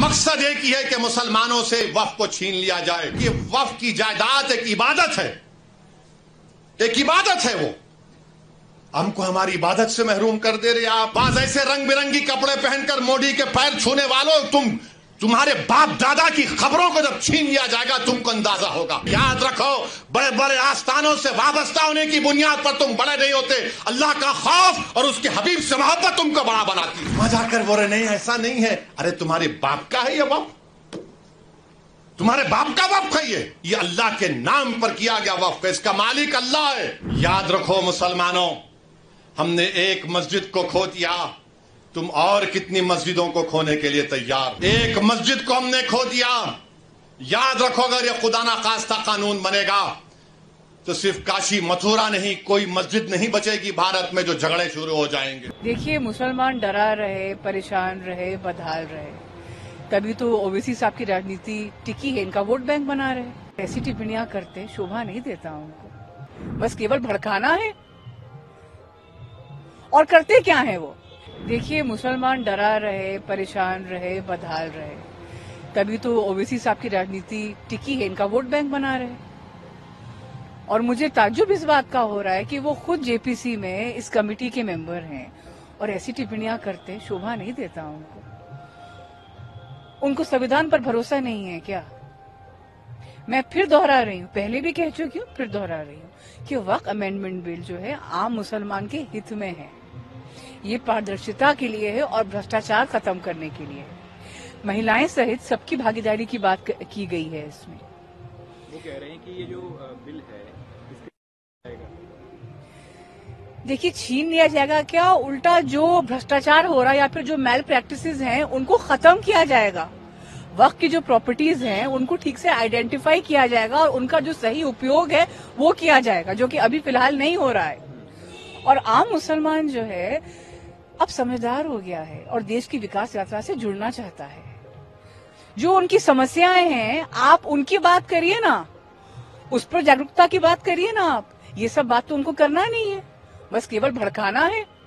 मकसद एक ही है कि मुसलमानों से वक्फ को छीन लिया जाए। ये वक्फ की जायदाद एक इबादत है, एक इबादत है। वो हमको हमारी इबादत से महरूम कर दे रहे आप। बाज ऐसे रंग बिरंगी कपड़े पहनकर मोदी के पैर छूने वालों, तुम्हारे बाप दादा की खबरों को जब छीन लिया जाएगा तुमको अंदाजा होगा। याद रखो, बड़े बड़े आस्थानों से वाबस्ता होने की बुनियाद पर तुम बड़े नहीं होते। अल्लाह का खौफ और उसके हबीब से मोहब्बत तुमको बड़ा बनाती है। वहां जाकर बोले नहीं ऐसा नहीं है। अरे तुम्हारे बाप का है ये वक्फ, तुम्हारे बाप का वक्फ है ये अल्लाह के नाम पर किया गया वक्फ है। इसका मालिक अल्लाह है। याद रखो मुसलमानों, हमने एक मस्जिद को खो दिया, तुम और कितनी मस्जिदों को खोने के लिए तैयार। एक मस्जिद को हमने खो दिया। याद रखो, अगर ये खुदा ना खास्ता कानून बनेगा तो सिर्फ काशी मथुरा नहीं, कोई मस्जिद नहीं बचेगी भारत में जो झगड़े शुरू हो जाएंगे। देखिए, मुसलमान डरा रहे, परेशान रहे, बदहाल रहे, तभी तो ओवैसी साहब की राजनीति टिकी है, इनका वोट बैंक बना रहे। ऐसी टिप्पणियां करते शोभा नहीं देता उनको, बस केवल भड़काना है। और करते क्या है वो? देखिए, मुसलमान डरा रहे, परेशान रहे, बदहाल रहे, तभी तो ओवैसी साहब की राजनीति टिकी है, इनका वोट बैंक बना रहे। और मुझे ताज्जुब इस बात का हो रहा है कि वो खुद जेपीसी में इस कमेटी के मेंबर हैं और ऐसी टिप्पणियां करते शोभा नहीं देता उनको। उनको संविधान पर भरोसा नहीं है क्या? मैं फिर दोहरा रही हूँ, पहले भी कह चुकी हूँ, फिर दोहरा रही हूँ कि वक्फ अमेंडमेंट बिल जो है आम मुसलमान के हित में है। ये पारदर्शिता के लिए है और भ्रष्टाचार खत्म करने के लिए है। महिलाएं सहित सबकी भागीदारी की बात की गई है इसमें। वो कह रहे हैं कि ये जो बिल है इसके देखिए, छीन लिया जाएगा क्या? उल्टा जो भ्रष्टाचार हो रहा है या फिर जो मैल प्रैक्टिसेस हैं उनको खत्म किया जाएगा। वक्त की जो प्रॉपर्टीज हैं उनको ठीक से आइडेंटिफाई किया जाएगा और उनका जो सही उपयोग है वो किया जाएगा, जो कि अभी फिलहाल नहीं हो रहा है। और आम मुसलमान जो है अब समझदार हो गया है और देश की विकास यात्रा से जुड़ना चाहता है। जो उनकी समस्याएं हैं आप उनकी बात करिए ना, उस पर जागरूकता की बात करिए ना आप। ये सब बात तो उनको करना नहीं है, बस केवल भड़काना है।